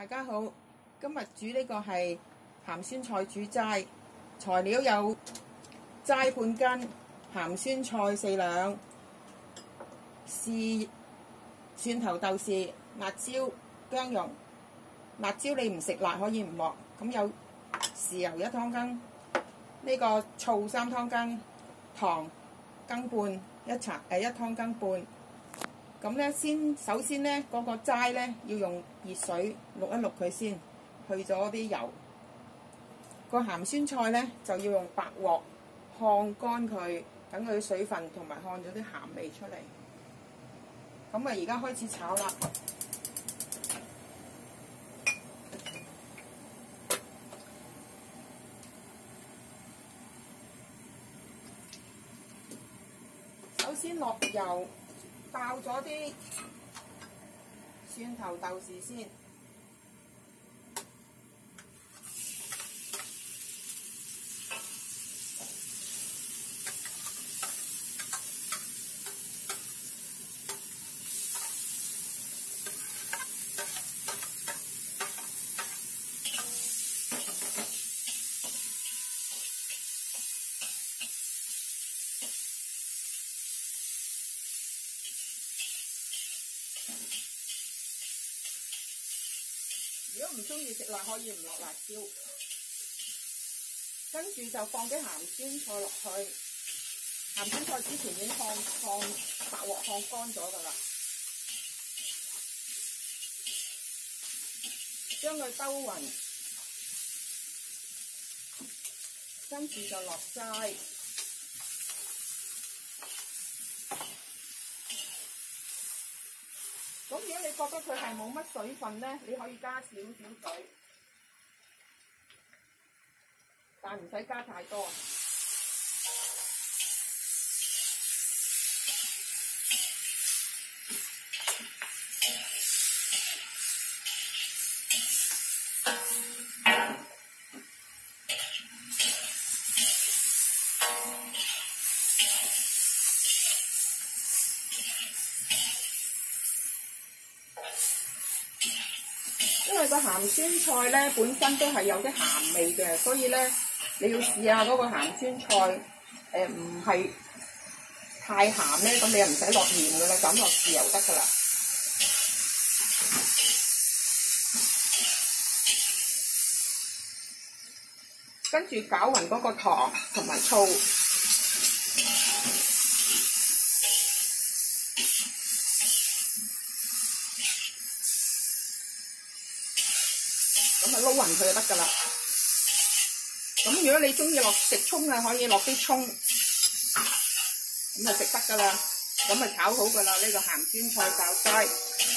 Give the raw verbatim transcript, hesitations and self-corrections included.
大家好，今日煮呢個係鹹酸菜煮齋，材料有齋半斤、鹹酸菜四兩、豉、蒜頭豆豉、辣椒、薑蓉。辣椒你唔食辣可以唔落，咁有豉油一湯羹，呢、這個醋三湯羹，糖羹半一茶誒一湯羹半。咁咧先，首先咧嗰、那個齋咧要用熱水渌一渌佢先，去咗啲油。個鹹酸菜咧就要用白鑊烘乾佢，等佢水分同埋烘咗啲鹹味出嚟。咁啊，而家開始炒啦。首先落油。爆咗啲蒜頭豆豉先，如果唔中意食辣，可以唔落辣椒。跟住就放啲鹹酸菜落去，鹹酸菜之前已經烘烘白鑊烘乾咗㗎啦，將佢兜勻，跟住就落齋。咁如果你覺得佢係冇乜水分咧，你可以加少少水，但唔使加太多。因為個鹹酸菜咧本身都係有啲鹹味嘅，所以咧你要試下嗰個鹹酸菜誒唔係太鹹咧，咁你又唔使落鹽噶啦，咁落豉油得噶啦。跟住攪勻嗰個糖同埋醋。咁啊撈勻佢就得㗎啦。咁如果你中意落食葱啊，可以落啲葱，咁啊食得㗎啦。咁啊炒好㗎啦，呢個鹹酸菜爆齋。